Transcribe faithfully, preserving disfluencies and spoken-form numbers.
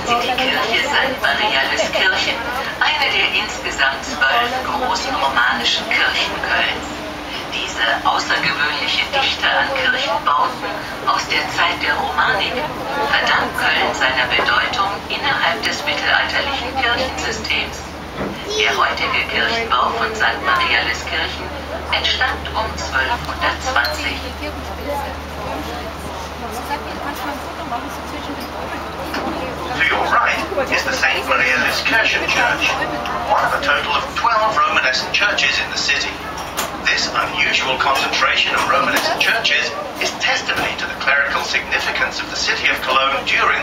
sie die Kirche Sankt Marialiskirchen, eine der insgesamt zwölf großen romanischen Kirchen Kölns. Diese außergewöhnliche Dichte an Kirchenbauten aus der Zeit der Romanik verdankt Köln seiner Bedeutung innerhalb des mittelalterlichen Kirchensystems. Der heutige Kirchenbau von Sankt Marialiskirchen entstand um zwölfhundertzwanzig. To your right is the Saint Marialiskirchen Church, one of a total of twelve Romanesque churches in the city. This unusual concentration of Romanesque churches is testimony to the clerical significance of the city of Cologne during